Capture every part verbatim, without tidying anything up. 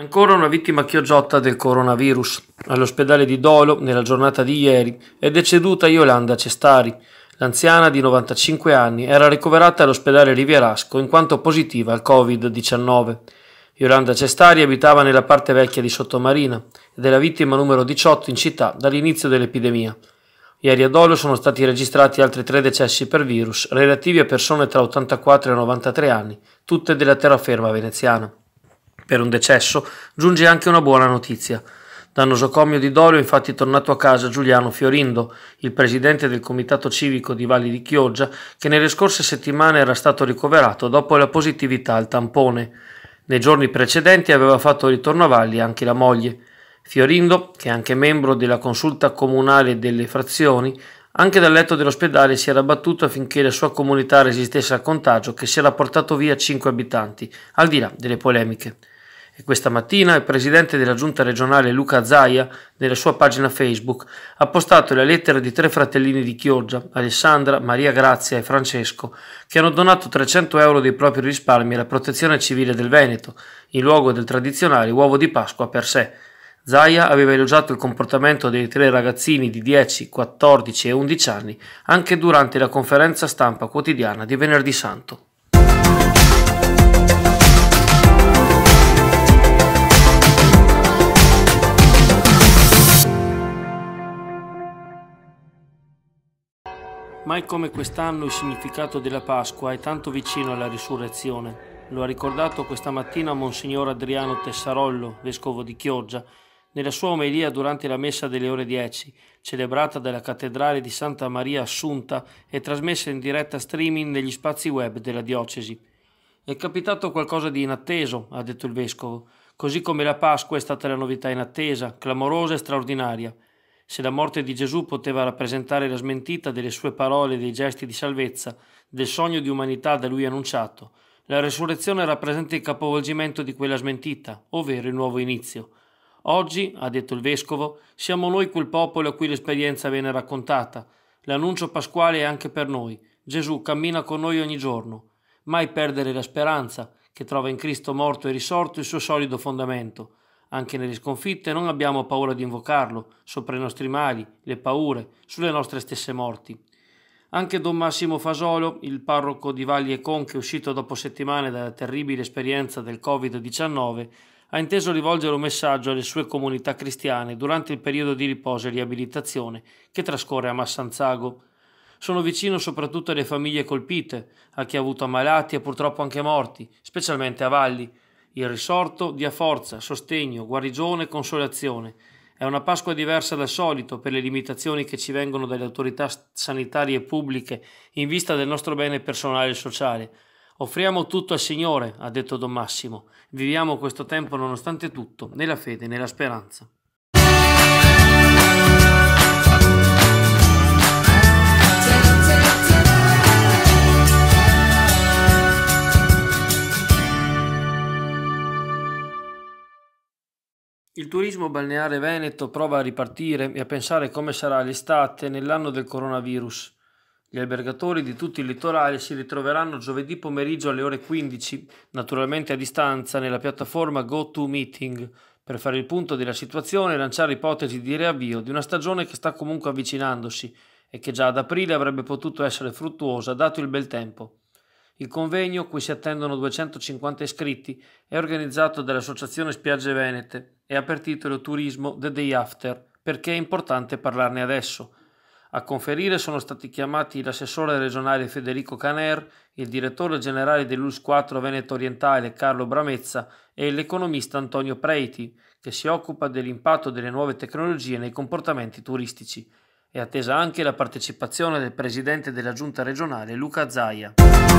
Ancora una vittima chioggiotta del coronavirus. All'ospedale di Dolo, nella giornata di ieri, è deceduta Iolanda Cestari. L'anziana di novantacinque anni era ricoverata all'ospedale Rivierasco in quanto positiva al covid diciannove. Iolanda Cestari abitava nella parte vecchia di Sottomarina ed è la vittima numero diciotto in città dall'inizio dell'epidemia. Ieri a Dolo sono stati registrati altri tre decessi per virus relativi a persone tra ottantaquattro e novantatré anni, tutte della terraferma veneziana. Per un decesso giunge anche una buona notizia. Da nosocomio di Dolo è infatti tornato a casa Giuliano Fiorindo, il presidente del comitato civico di Valli di Chioggia, che nelle scorse settimane era stato ricoverato dopo la positività al tampone. Nei giorni precedenti aveva fatto ritorno a Valli anche la moglie. Fiorindo, che è anche membro della consulta comunale delle frazioni, anche dal letto dell'ospedale si era battuto affinché la sua comunità resistesse al contagio che si era portato via cinque abitanti, al di là delle polemiche. E questa mattina il presidente della giunta regionale Luca Zaia, nella sua pagina Facebook, ha postato la lettera di tre fratellini di Chioggia, Alessandra, Maria Grazia e Francesco, che hanno donato trecento euro dei propri risparmi alla Protezione Civile del Veneto, in luogo del tradizionale uovo di Pasqua per sé. Zaia aveva elogiato il comportamento dei tre ragazzini di dieci, quattordici e undici anni anche durante la conferenza stampa quotidiana di Venerdì Santo. Mai come quest'anno il significato della Pasqua è tanto vicino alla risurrezione. Lo ha ricordato questa mattina Monsignor Adriano Tessarollo, vescovo di Chioggia, nella sua omelia durante la messa delle ore dieci, celebrata dalla cattedrale di Santa Maria Assunta e trasmessa in diretta streaming negli spazi web della diocesi. È capitato qualcosa di inatteso, ha detto il vescovo, così come la Pasqua è stata la novità inattesa, clamorosa e straordinaria. Se la morte di Gesù poteva rappresentare la smentita delle sue parole e dei gesti di salvezza, del sogno di umanità da lui annunciato, la resurrezione rappresenta il capovolgimento di quella smentita, ovvero il nuovo inizio. Oggi, ha detto il vescovo, siamo noi quel popolo a cui l'esperienza viene raccontata. L'annuncio pasquale è anche per noi. Gesù cammina con noi ogni giorno. Mai perdere la speranza, che trova in Cristo morto e risorto il suo solido fondamento. Anche nelle sconfitte non abbiamo paura di invocarlo, sopra i nostri mali, le paure, sulle nostre stesse morti. Anche Don Massimo Fasolo, il parroco di Valli e Conche, uscito dopo settimane dalla terribile esperienza del covid diciannove, ha inteso rivolgere un messaggio alle sue comunità cristiane durante il periodo di riposo e riabilitazione che trascorre a Massanzago. Sono vicino soprattutto alle famiglie colpite, a chi ha avuto ammalati e purtroppo anche morti, specialmente a Valli. Il risorto dia forza, sostegno, guarigione e consolazione. È una Pasqua diversa dal solito per le limitazioni che ci vengono dalle autorità sanitarie pubbliche in vista del nostro bene personale e sociale. Offriamo tutto al Signore, ha detto Don Massimo. Viviamo questo tempo nonostante tutto, nella fede e nella speranza. Il turismo balneare veneto prova a ripartire e a pensare come sarà l'estate nell'anno del coronavirus. Gli albergatori di tutto il litorale si ritroveranno giovedì pomeriggio alle ore quindici, naturalmente a distanza, nella piattaforma GoToMeeting, per fare il punto della situazione e lanciare ipotesi di riavvio di una stagione che sta comunque avvicinandosi e che già ad aprile avrebbe potuto essere fruttuosa dato il bel tempo. Il convegno, cui si attendono duecentocinquanta iscritti, è organizzato dall'Associazione Spiagge Venete e ha per titolo Turismo The Day After, perché è importante parlarne adesso. A conferire sono stati chiamati l'assessore regionale Federico Caner, il direttore generale dell'U L S quattro Veneto Orientale Carlo Bramezza e l'economista Antonio Preiti, che si occupa dell'impatto delle nuove tecnologie nei comportamenti turistici. È attesa anche la partecipazione del presidente della giunta regionale Luca Zaia.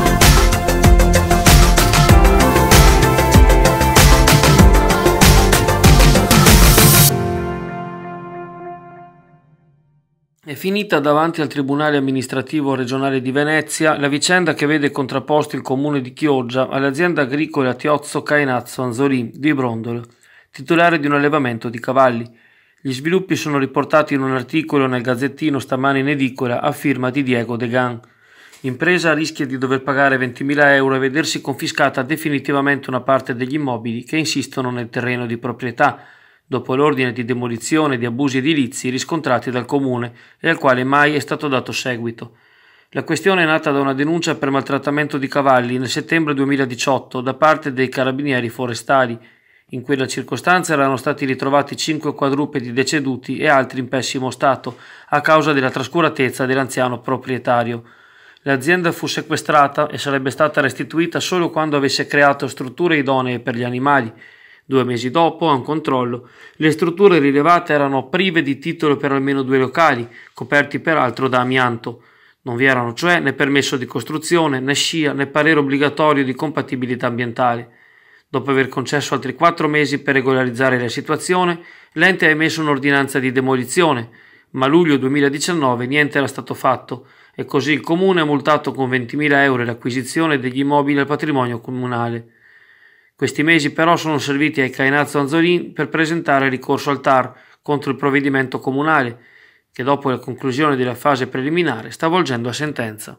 È finita davanti al Tribunale Amministrativo Regionale di Venezia la vicenda che vede contrapposto il comune di Chioggia all'azienda agricola Tiozzo Cainazzo Anzolin di Brondolo, titolare di un allevamento di cavalli. Gli sviluppi sono riportati in un articolo nel Gazzettino stamane in edicola a firma di Diego Degan. L'impresa rischia di dover pagare ventimila euro e vedersi confiscata definitivamente una parte degli immobili che insistono nel terreno di proprietà, dopo l'ordine di demolizione di abusi edilizi riscontrati dal comune e al quale mai è stato dato seguito. La questione è nata da una denuncia per maltrattamento di cavalli nel settembre duemiladiciotto da parte dei carabinieri forestali. In quella circostanza erano stati ritrovati cinque quadrupedi deceduti e altri in pessimo stato a causa della trascuratezza dell'anziano proprietario. L'azienda fu sequestrata e sarebbe stata restituita solo quando avesse creato strutture idonee per gli animali. Due mesi dopo, a un controllo, le strutture rilevate erano prive di titolo per almeno due locali, coperti peraltro da amianto. Non vi erano cioè né permesso di costruzione, né scia, né parere obbligatorio di compatibilità ambientale. Dopo aver concesso altri quattro mesi per regolarizzare la situazione, l'ente ha emesso un'ordinanza di demolizione, ma a luglio duemiladiciannove niente era stato fatto e così il comune ha multato con ventimila euro l'acquisizione degli immobili al patrimonio comunale. Questi mesi però sono serviti ai Cainazzo Anzolin per presentare ricorso al T A R contro il provvedimento comunale, che dopo la conclusione della fase preliminare sta volgendo a sentenza.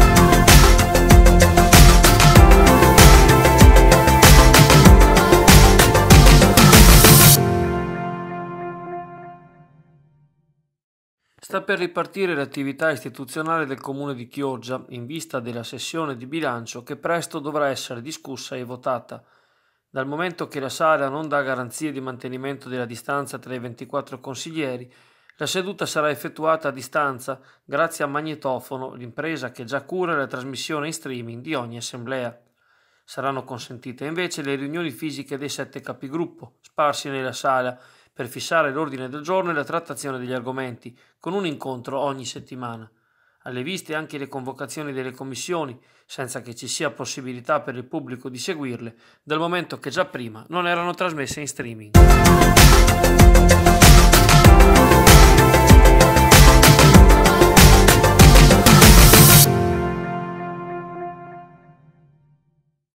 Sta per ripartire l'attività istituzionale del Comune di Chioggia in vista della sessione di bilancio che presto dovrà essere discussa e votata. Dal momento che la sala non dà garanzie di mantenimento della distanza tra i ventiquattro consiglieri, la seduta sarà effettuata a distanza grazie a Magnetofono, l'impresa che già cura la trasmissione in streaming di ogni assemblea. Saranno consentite invece le riunioni fisiche dei sette capigruppo, sparsi nella sala, per fissare l'ordine del giorno e la trattazione degli argomenti, con un incontro ogni settimana. Alle viste anche le convocazioni delle commissioni, senza che ci sia possibilità per il pubblico di seguirle, dal momento che già prima non erano trasmesse in streaming.